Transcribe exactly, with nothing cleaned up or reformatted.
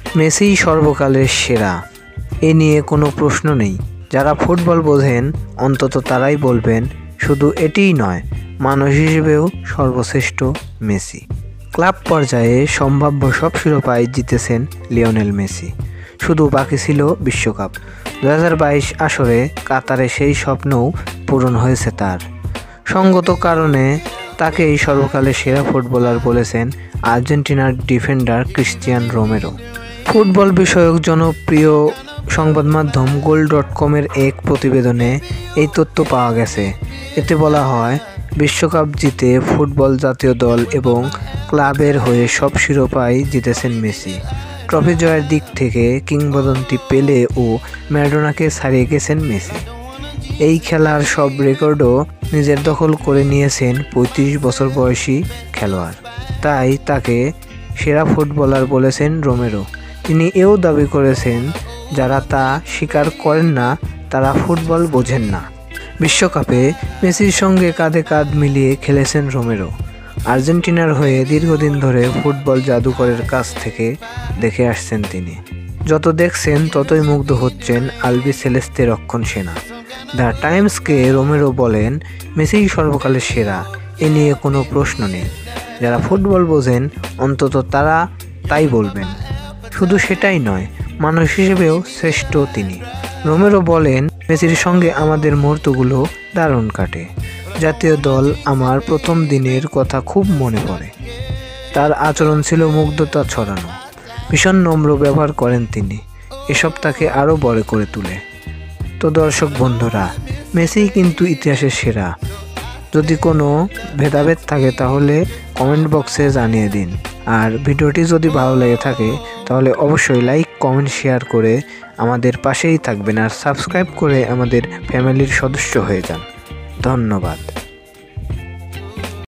Messi সর্বকালের সেরা, এ নিয়ে কোনো প্রশ্ন নেই। যারা ফুটবল বোঝেন অন্তত তারাই বলবেন শুধু এটিই নয়, মানুষ হিসেবেও সর্বশ্রেষ্ঠ মেসি। ক্লাব পর্যায়ে সম্ভাব্য সব শিরোপাই জিতেছেন লিওনেল মেসি, শুধু বাকি ছিল বিশ্বকাপ। দু হাজার বাইশ আসরে কাতারে সেই স্বপ্নও পূরণ হয়েছে তার। সঙ্গত কারণে তাকে এই সর্বকালের সেরা ফুটবলার বলেছেন আর্জেন্টিনার ডিফেন্ডার ক্রিস্টিয়ান রোমেরো। ফুটবল বিষয়ক জনপ্রিয় সংবাদ মাধ্যম গোল ডট কমের এক প্রতিবেদনে এই তথ্য পাওয়া গেছে। এতে বলা হয়, বিশ্বকাপ জিতে ফুটবল জাতীয় দল এবং ক্লাবের হয়ে সব শিরোপাই জিতেছেন মেসি। ট্রফি জয়ের দিক থেকে কিংবদন্তি পেলে ও ম্যারাডোনাকে ছাড়িয়ে গেছেন মেসি। এই খেলার সব রেকর্ডও নিজের দখল করে নিয়েছেন পঁয়ত্রিশ বছর বয়সী খেলোয়াড়। তাই তাকে সেরা ফুটবলার বলেছেন রোমেরো। তিনি এও দাবি করেছেন, যারা তা স্বীকার করেন না তারা ফুটবল বোঝেন না। বিশ্বকাপে মেসির সঙ্গে কাঁধে কাঁধ মিলিয়ে খেলেছেন রোমেরো। আর্জেন্টিনার হয়ে দীর্ঘদিন ধরে ফুটবল জাদুকরের কাছ থেকে দেখে আসছেন তিনি। যত দেখছেন ততই মুগ্ধ হচ্ছেন আলবি সেলেস্তে রক্ষণ সেনা। দ্য টাইমসকে রোমেরো বলেন, মেসি সর্বকালের সেরা, এ নিয়ে কোনো প্রশ্ন নেই। যারা ফুটবল বোঝেন অন্তত তারা তাই বলবেন, শুধু সেটাই নয়, মানুষ হিসেবেও শ্রেষ্ঠ তিনি। রোমেরো বলেন, মেসির সঙ্গে আমাদের মুহূর্তগুলো দারুণ কাটে। জাতীয় দল আমার প্রথম দিনের কথা খুব মনে পড়ে। তার আচরণ ছিল মুগ্ধতা ছড়ানো। ভীষণ নম্র ব্যবহার করেন তিনি। এসব তাকে আরও বড় করে তোলে। তো দর্শক বন্ধুরা, মেসি কিন্তু ইতিহাসের সেরা। যদি কোনো ভেদাভেদ থাকে তাহলে কমেন্ট বক্সে জানিয়ে দিন। আর ভিডিওটি যদি ভালো লেগে থাকে তাহলে অবশ্যই লাইক, কমেন্ট, শেয়ার করে আমাদের পাশেই থাকবেন আর সাবস্ক্রাইব করে আমাদের ফ্যামিলির সদস্য হয়ে যান। ধন্যবাদ।